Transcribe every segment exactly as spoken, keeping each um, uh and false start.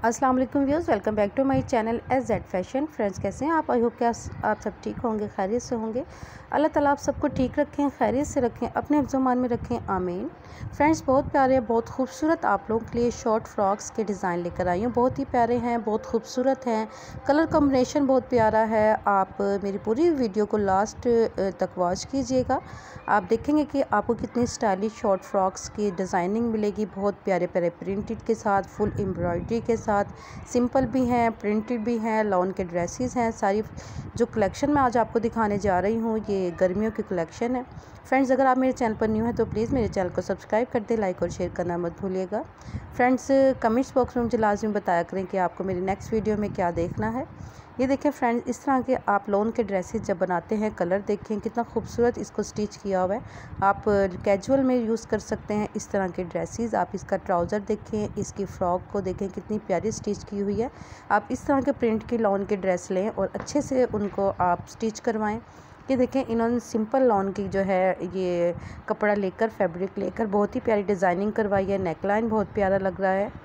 अस्सलाम वालेकुम viewers, welcome back to my channel S Z fashion. Friends, कैसे हैं आप? आई होप कि आप सब ठीक होंगे, खैरियत से होंगे। अल्लाह ताला आप सबको ठीक रखें, खैरियत से रखें, अपने हिफ्ज़-ओ-मान में रखें, आमीन। फ्रेंड्स, बहुत प्यारे, बहुत खूबसूरत आप लोगों के लिए शॉर्ट फ्रॉक्स के डिज़ाइन लेकर आई हूँ। बहुत ही प्यारे हैं, बहुत खूबसूरत हैं, कलर कॉम्बिनेशन बहुत प्यारा है। आप मेरी पूरी वीडियो को लास्ट तक वॉच कीजिएगा। आप देखेंगे कि आपको कितनी स्टाइलिश शॉर्ट फ्रॉक्स की डिज़ाइनिंग मिलेगी, बहुत प्यारे प्यारे प्रिंटेड के साथ, फुल एम्ब्रॉयडरी के साथ, सिंपल भी हैं, प्रिंटेड भी हैं, लॉन के ड्रेसेस हैं। सारी जो कलेक्शन मैं आज आपको दिखाने जा रही हूँ ये गर्मियों की कलेक्शन है। फ्रेंड्स, अगर आप मेरे चैनल पर न्यू हैं तो प्लीज़ मेरे चैनल को सब्सक्राइब कर दें, लाइक और शेयर करना मत भूलिएगा। फ्रेंड्स, कमेंट्स बॉक्स में मुझे लाजमी बताया करें कि आपको मेरी नेक्स्ट वीडियो में क्या देखना है। ये देखें फ्रेंड्स, इस तरह के आप लॉन के ड्रेसेस जब बनाते हैं, कलर देखें कितना खूबसूरत इसको स्टिच किया हुआ है। आप कैजुअल में यूज़ कर सकते हैं इस तरह के ड्रेसेस। आप इसका ट्राउज़र देखें, इसकी फ़्रॉक को देखें कितनी प्यारी स्टिच की हुई है। आप इस तरह के प्रिंट की लॉन के ड्रेस लें और अच्छे से उनको आप स्टिच करवाएं। ये देखें, इन्होंने सिंपल लॉन की जो है ये कपड़ा लेकर, फैब्रिक लेकर बहुत ही प्यारी डिज़ाइनिंग करवाई है। नेकलाइन बहुत प्यारा लग रहा है।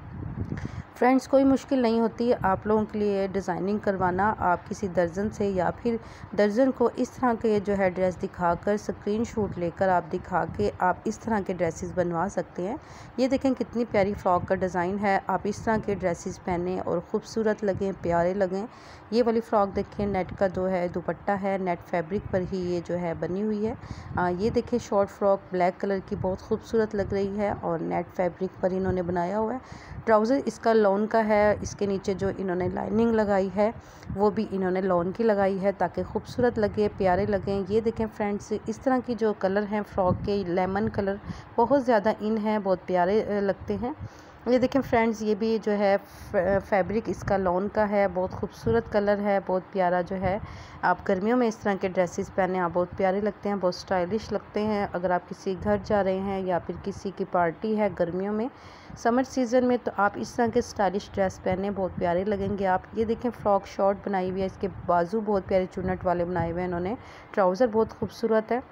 फ्रेंड्स, कोई मुश्किल नहीं होती आप लोगों के लिए डिज़ाइनिंग करवाना। आप किसी दर्जन से या फिर दर्जन को इस तरह के जो है ड्रेस दिखाकर स्क्रीनशॉट लेकर आप दिखा के आप इस तरह के ड्रेसेस बनवा सकते हैं। ये देखें कितनी प्यारी फ्रॉक का डिज़ाइन है। आप इस तरह के ड्रेसेस पहने और ख़ूबसूरत लगें, प्यारे लगें। ये वाली फ़्रॉक देखें, नेट का जो है दुपट्टा है, नेट फैब्रिक पर ही ये जो है बनी हुई है। आ, ये देखें शॉर्ट फ्रॉक ब्लैक कलर की बहुत खूबसूरत लग रही है और नेट फैब्रिक पर इन्होंने बनाया हुआ है। ट्राउज़र इसका लॉन का है। इसके नीचे जो इन्होंने लाइनिंग लगाई है वो भी इन्होंने लॉन की लगाई है ताकि खूबसूरत लगे, प्यारे लगें। ये देखें फ्रेंड्स, इस तरह की जो कलर हैं फ्रॉक के, लेमन कलर बहुत ज़्यादा इन है, बहुत प्यारे लगते हैं। ये देखें फ्रेंड्स, ये भी जो है फैब्रिक इसका लॉन का है, बहुत खूबसूरत कलर है, बहुत प्यारा जो है। आप गर्मियों में इस तरह के ड्रेसेस पहने, आप बहुत प्यारे लगते हैं, बहुत स्टाइलिश लगते हैं। अगर आप किसी घर जा रहे हैं या फिर किसी की पार्टी है गर्मियों में, समर सीज़न में, तो आप इस तरह के स्टाइलिश ड्रेस पहने, बहुत प्यारे लगेंगे आप। ये देखें फ्रॉक शॉर्ट बनाई हुई है, इसके बाजू बहुत प्यारे चुन्नट वाले बनाए हुए हैं इन्होंने। ट्राउज़र बहुत खूबसूरत है।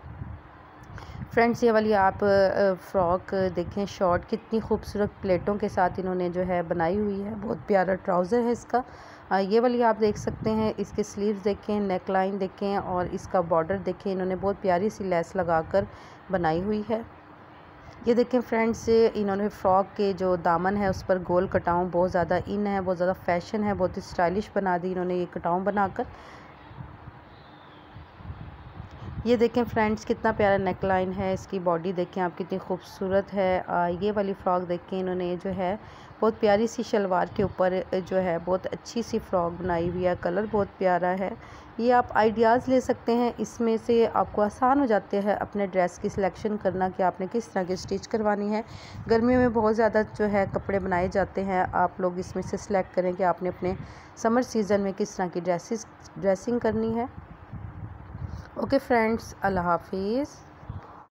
फ्रेंड्स, ये वाली आप फ़्रॉक देखें शॉर्ट, कितनी खूबसूरत प्लेटों के साथ इन्होंने जो है बनाई हुई है। बहुत प्यारा ट्राउज़र है इसका। ये वाली आप देख सकते हैं, इसके स्लीव्स देखें, नेक लाइन देखें और इसका बॉर्डर देखें, इन्होंने बहुत प्यारी सी लेस लगाकर बनाई हुई है। ये देखें फ्रेंड्स, इन्होंने फ़्रॉक के जो दामन है उस पर गोल कटाऊँ बहुत ज़्यादा इन है, बहुत ज़्यादा फैशन है, बहुत ही स्टाइलिश बना दी इन्होंने ये कटाऊँ बनाकर। ये देखें फ्रेंड्स, कितना प्यारा नेक लाइन है। इसकी बॉडी देखें आप कितनी खूबसूरत है। आ, ये वाली फ़्रॉक देखें, इन्होंने जो है बहुत प्यारी सी शलवार के ऊपर जो है बहुत अच्छी सी फ़्रॉक बनाई हुई है। कलर बहुत प्यारा है। ये आप आइडियाज़ ले सकते हैं, इसमें से आपको आसान हो जाते हैं अपने ड्रेस की सिलेक्शन करना कि आपने किस तरह की स्टिच करवानी है। गर्मियों में बहुत ज़्यादा जो है कपड़े बनाए जाते हैं, आप लोग इसमें से सिलेक्ट करें कि आपने अपने समर सीज़न में किस तरह की ड्रेसेस ड्रेसिंग करनी है। ओके फ्रेंड्स, अल्लाह हाफिज़।